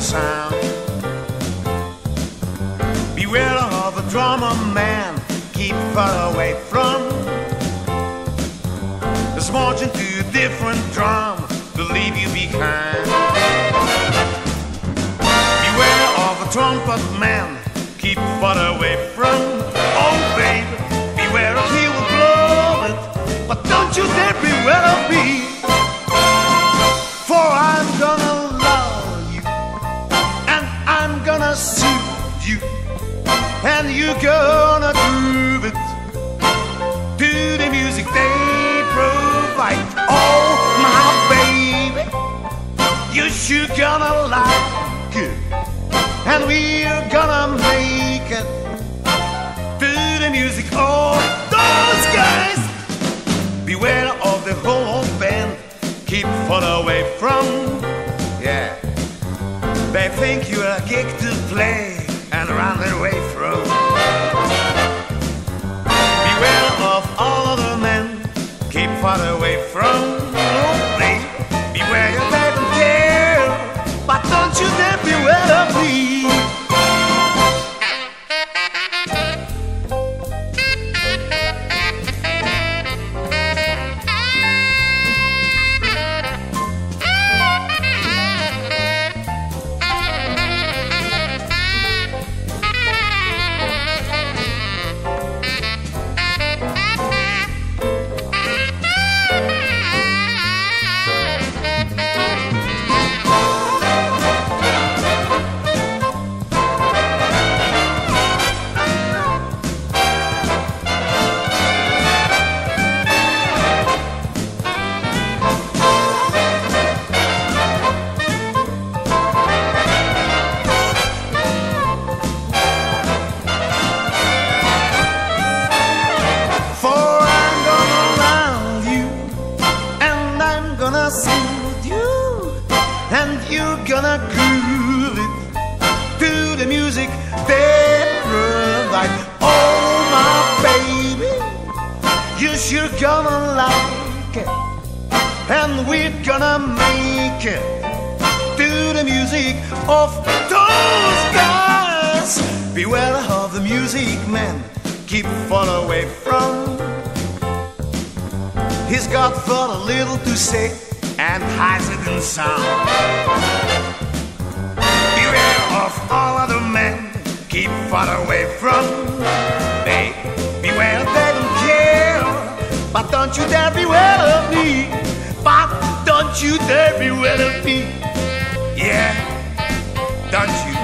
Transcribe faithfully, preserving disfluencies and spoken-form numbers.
sound. Beware of the drummer man, keep far away from. There's marching to a different drum to leave you behind. Beware of the trumpet man, keep far away from. Oh baby, beware of he will blow it, but don't you dare beware of me. For I'm gonna love you, and I'm gonna soothe you, and you're gonna groove it to the music they provide. Oh my baby, you sure gonna like it, and we're gonna make it to the music of those guys. Beware of the whole band, keep far away from. Yeah, they think you're a gig to play and run away from. Beware of all other men, keep far away from. Oh, baby, beware you they don't care, but don't you dare beware of me. Soothe you, and you're gonna groove it to the music they provide. Oh my baby, you sure gonna like it, and we're gonna make it to the music of those guys. Beware of the music man, keep far away from. He's got for a little to say and hides it in sound. Beware of all other men, keep far away from. They beware, they don't care, but don't you dare beware of me. But don't you dare beware of me. Yeah, don't you